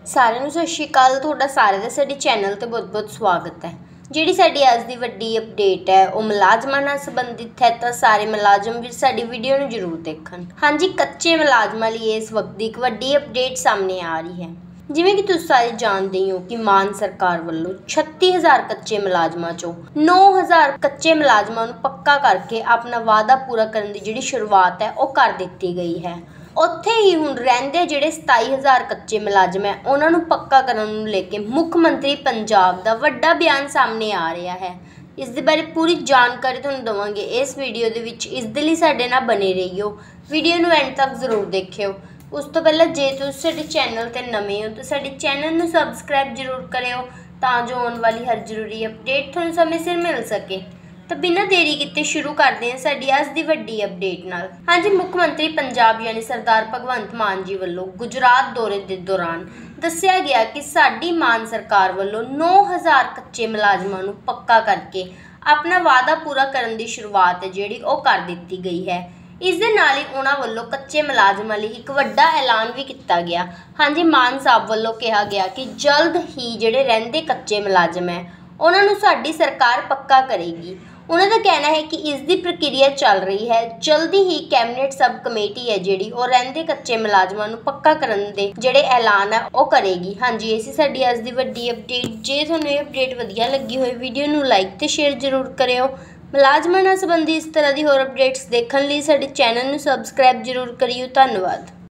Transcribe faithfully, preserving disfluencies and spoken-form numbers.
सारिਆਂ ਨੂੰ सत श्री अकाल। तुहाडा सारे दा साडे चैनल ते बहुत बहुत स्वागत है। जिहड़ी साडी अज दी वड्डी अपडेट है वो मुलाजमां नाल संबंधित है, तो सारे मुलाजम भी साडी वीडियो नूं जरूर देखण। हाँ जी, कच्चे मुलाजमां लई इस वक्त दी एक वड्डी अपडेट सामने आ रही है। जिवें कि तुसीं सारे जानदे हो कि मान सरकार वल्लों छत्ती हज़ार कच्चे मुलाजमां चों नौ हज़ार कच्चे मुलाजमां नूं पक्का करके अपना वादा पूरा करन दी जिहड़ी शुरुआत है वो कर दित्ती गई है। उत्थे ही हुण रहिंदे जिहड़े सताई हज़ार कच्चे मुलाजम है उन्हां नूं पक्का करन नूं लेके मुख मंत्री पंजाब दा वड्डा बयान सामने आ रहा है। इस दे बारे पूरी जानकारी तुहानूं देवांगे इस वीडियो दे विच। इस दे लई साडे नाल बने रहियो, वीडियो नूं एंड तक जरूर देखियो। उस तो पहले जे तुसीं साडे चैनल ते नवें हो तो साडे चैनल नूं सबसक्राइब जरूर करियो तां जो आउण वाली हर जरूरी अपडेट तुहानूं समय सिर मिल सके। तो बिना देरी किते शुरू करते हैं साडी अज दी वड्डी अपडेट नाल। हाँ जी, मुख मंत्री पंजाब यानी सरदार भगवंत मान जी वल्लों गुजरात दौरे के दौरान दस्सिया गया कि साडी मान सरकार वल्लों नौ हज़ार कच्चे मुलाजमां नूं पक्का करके अपना वादा पूरा करन दी शुरुआत है जिहड़ी वो कर दित्ती गई है। इस दे नाल ही उन्हां वल्लों कच्चे मुलाजमां लई एक वड्डा ऐलान भी किया गया। हाँ जी, मान साहब वल्लों कहा गया कि जल्द ही जिहड़े रहिंदे कच्चे मुलाजम है उन्हां नूं साडी सरकार पक्का करेगी। उन्होंने कहना है कि इसकी प्रक्रिया चल रही है, जल्दी ही कैबिनेट सब कमेटी है जिहड़ी और रहिंदे कच्चे मुलाजमां नूं पक्का करन दे जिहड़े ऐलान है वो करेगी। हाँ जी, इसी साडी अज दी वड्डी अपडेट। जे तुहानूं ये अपडेट वधिया लगी होए वीडियो नूं लाइक ते शेयर जरूर करियो। मुलाजमां नाल संबंधी इस तरह की होर अपडेट्स देखण लई साडे चैनल नूं सबसक्राइब जरूर करियो। धन्नवाद।